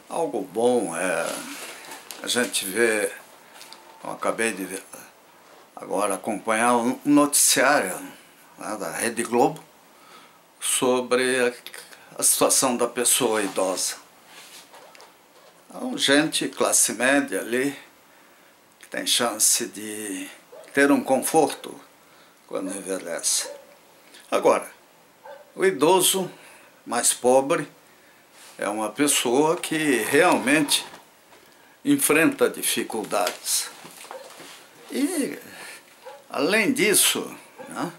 Algo bom é a gente ver, eu acabei de agora acompanhar um noticiário, né, da Rede Globo sobre a situação da pessoa idosa. Então, gente, classe média ali, que tem chance de ter um conforto quando envelhece. Agora, o idoso mais pobre é uma pessoa que realmente enfrenta dificuldades. E, além disso, né,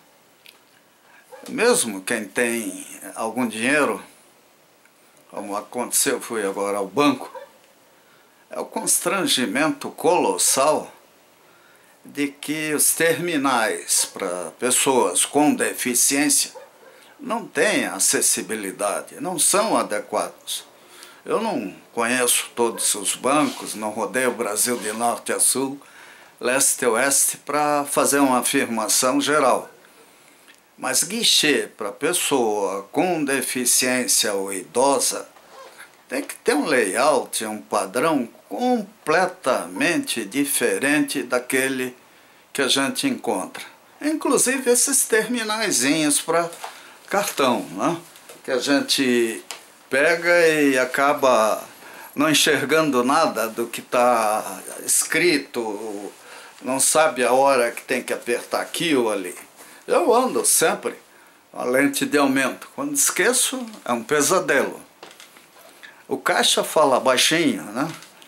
mesmo quem tem algum dinheiro, como aconteceu, eu fui agora ao banco, é o constrangimento colossal de que os terminais para pessoas com deficiência não têm acessibilidade, não são adequados. Eu não conheço todos os bancos, não rodei o Brasil de norte a sul, leste a oeste, para fazer uma afirmação geral. Mas guichê para pessoa com deficiência ou idosa tem que ter um layout, um padrão completamente diferente daquele que a gente encontra. Inclusive esses terminaizinhos para cartão, né? Que a gente pega e acaba não enxergando nada do que está escrito, não sabe a hora que tem que apertar aqui ou ali. Eu ando sempre com a lente de aumento. Quando esqueço, é um pesadelo. O caixa fala baixinho, né?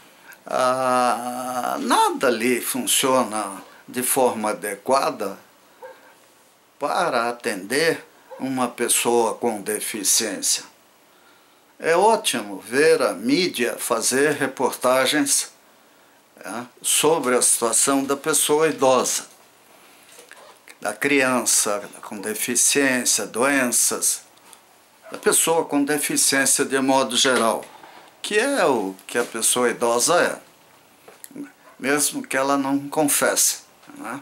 Nada ali funciona de forma adequada para atender uma pessoa com deficiência. É ótimo ver a mídia fazer reportagens, né, sobre a situação da pessoa idosa, da criança com deficiência, doenças, da pessoa com deficiência de modo geral, que é o que a pessoa idosa é, mesmo que ela não confesse, né?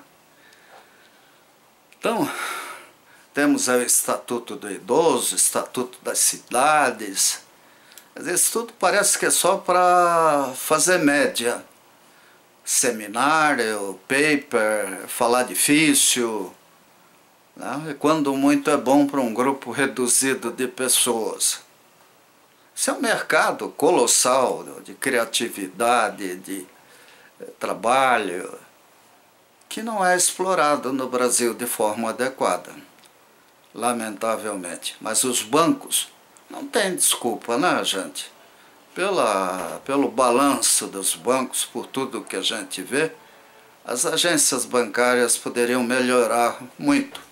Então, temos o Estatuto do Idoso, o Estatuto das Cidades, mas isso tudo parece que é só para fazer média, seminário, paper, falar difícil, né? Quando muito é bom para um grupo reduzido de pessoas. Isso é um mercado colossal de criatividade, de trabalho, que não é explorado no Brasil de forma adequada, lamentavelmente. Mas os bancos não têm desculpa, né, gente? Pelo balanço dos bancos, por tudo que a gente vê, as agências bancárias poderiam melhorar muito.